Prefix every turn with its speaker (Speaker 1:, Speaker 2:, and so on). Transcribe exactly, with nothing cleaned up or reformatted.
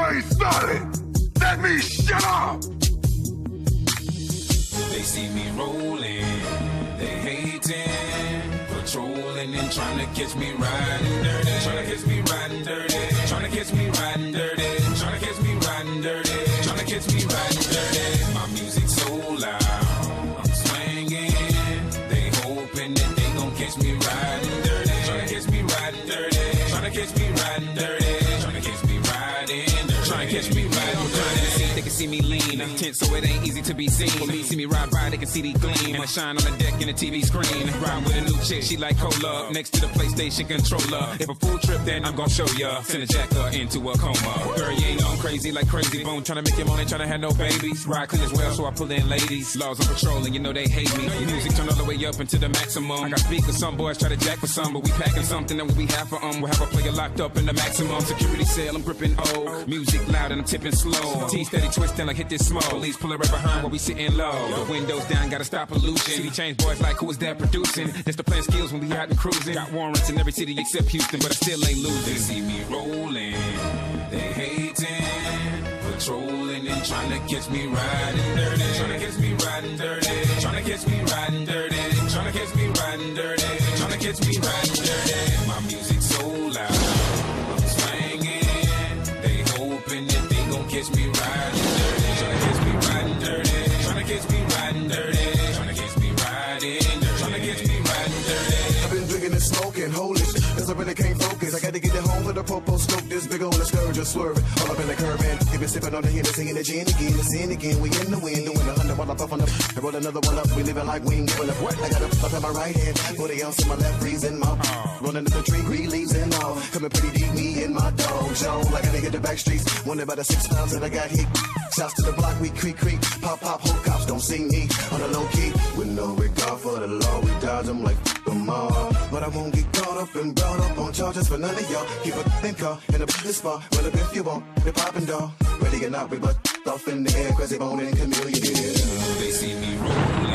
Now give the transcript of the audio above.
Speaker 1: ain't started. That means shut up.
Speaker 2: They see me rolling, they hating, patrolling and trying to catch me riding dirty. Trying to catch me riding dirty. Trying to catch me riding dirty. Trying to catch me riding dirty. Trying to catch me riding dirty. My music's so loud, I'm swinging. They hoping that they gon' catch me riding dirty. Trying to catch me riding dirty. Trying to catch me riding dirty. Trying to catch me riding dirty. Trying to catch me riding dirty. They can see me lean, I'm tense, so it ain't easy to be seen. When they see me ride by, they can see the gleam. And I shine on the deck in the T V screen. Ride with a new chick, she like cola. Next to the PlayStation controller. If a full trip, then I'm gon' show ya. Send a jacker into a coma. Girl, you ain't on crazy like Crazy Bone. Tryna make your money, tryna have no babies. Ride clean as well, so I pull in ladies. Laws on patrol, and you know they hate me. Music turn all the way up into the maximum. I got speakers, some boys try to jack for some, but we packing something that we have for um. We'll have a player locked up in the maximum security cell. I'm gripping O. Music loud and I'm tipping slow. T steady twisting like hit this smoke. Police pulling right behind while we sitting low. The windows down, gotta stop pollution. City change boys like who is that producing? That's the plan skills when we out and cruising. Got warrants in every city except Houston, but I still ain't losing. They see me rolling, they hating, patrolling and trying to catch me riding dirty. Trying to catch me riding dirty. Trying to catch me riding dirty. Trying to catch me riding dirty. Trying to catch me riding dirty. My music's so loud, I'm swinging. They hoping that they gon' catch me riding dirty. Trying to catch me riding dirty. Trying to catch me riding dirty. Trying to catch me riding dirty. Trying to catch me riding dirty.
Speaker 3: I've been drinking and smoking, holy shit, cause I really can't focus. I gotta get it home with a popo smoke, this big on the scourge, just swerving. All up in the curb and keep it sipping on the Hennessy and the gin again, the sin again. We in the wind, doing a hundred while I puff on the. I roll another one up, we living like we ain't giving up. I got a puff in my right hand, forty ounce in my left, freezing my. Rolling up the tree, green leaves and all. Coming pretty deep, me in my dog show. Like I hit the back streets, wonder about the six pounds that I got hit. Shouts to the block, we creak, creak, pop, pop, whole cops don't see me on the low key. With no regard for the law, we dodge them like them all. But I won't get caught up and brought up on charges for none of y'all. Keep a think car in a business spot. Well, if you want, they poppin' dog. Ready or not, we butt off in the air, crazy bone and chameleon.
Speaker 2: They see me rolling.